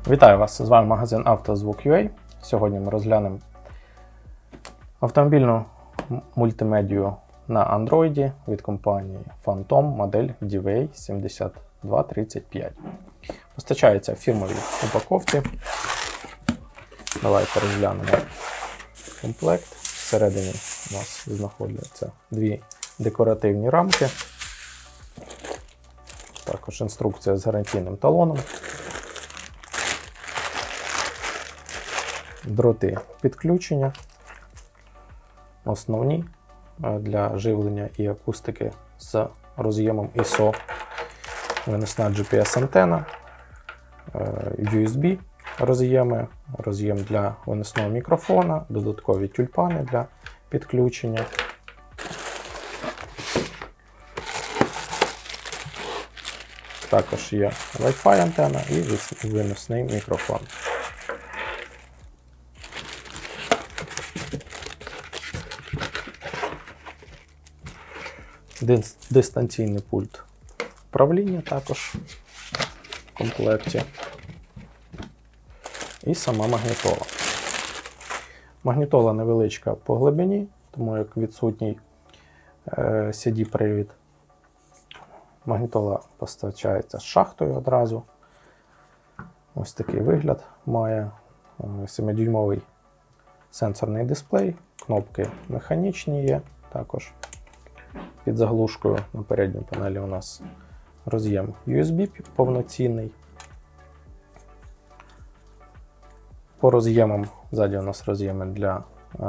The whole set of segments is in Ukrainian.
Вітаю вас! З вами магазин «Автозвук.UA». Сьогодні ми розглянемо автомобільну мультимедію на Android від компанії Phantom, модель DVA7235. Постачається в фірмовій упаковці. Давайте розглянемо комплект. Всередині у нас знаходяться дві декоративні рамки. Також інструкція з гарантійним талоном. Дроти підключення, основні для живлення і акустики з роз'ємом ISO, виносна GPS-антена, USB роз'єми, роз'єм для виносного мікрофона, додаткові тюльпани для підключення. Також є Wi-Fi антена і виносний мікрофон. Дистанційний пульт управління також в комплекті. І сама магнітола. Магнітола невеличка по глибині, тому як відсутній CD-привід. Магнітола постачається з шахтою одразу. Ось такий вигляд має. 7-дюймовий сенсорний дисплей, кнопки механічні є також. Під заглушкою на передній панелі у нас роз'єм USB повноцінний. По роз'ємам ззаді у нас роз'єми для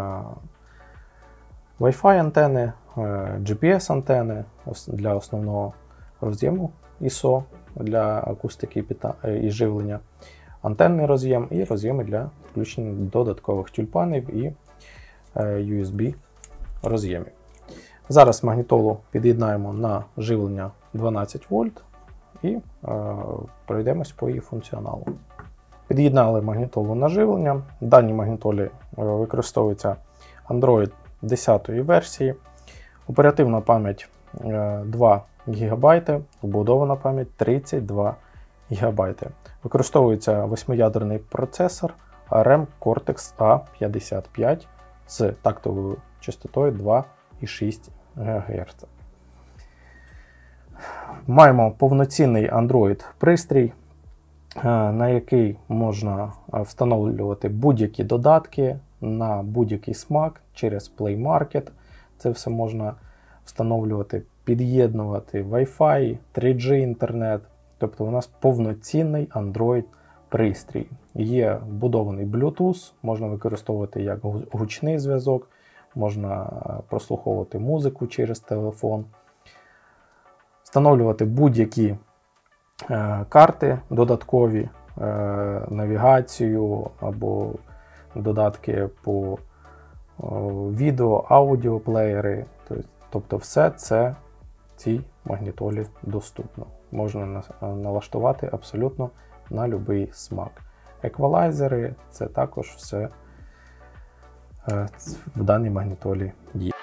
Wi-Fi антени, GPS антени, для основного роз'єму ISO для акустики і живлення, антенний роз'єм і роз'єми для включення додаткових тюльпанів і USB роз'ємів. Зараз магнітолу під'єднаємо на живлення 12 вольт і пройдемось по її функціоналу. Під'єднали магнітолу на живлення. В даній магнітолі використовується Android 10 версії. Оперативна пам'ять 2 ГБ, вбудована пам'ять 32 ГБ. Використовується 8-ядерний процесор ARM Cortex A55 з тактовою частотою 2,6 ГГц. Маємо повноцінний Android пристрій, на який можна встановлювати будь-які додатки на будь-який смак через Play Market. Це все можна встановлювати, під'єднувати Wi-Fi, 3G інтернет. Тобто у нас повноцінний Android пристрій. Є вбудований Bluetooth, можна використовувати як гучний зв'язок, можна прослуховувати музику через телефон, встановлювати будь-які карти додаткові, навігацію або додатки по відео, аудіоплеєри. Тобто все це в цій магнітолі доступно. Можна налаштувати абсолютно на будь-який смак. Еквалайзери – це також все в даній магнітолі є.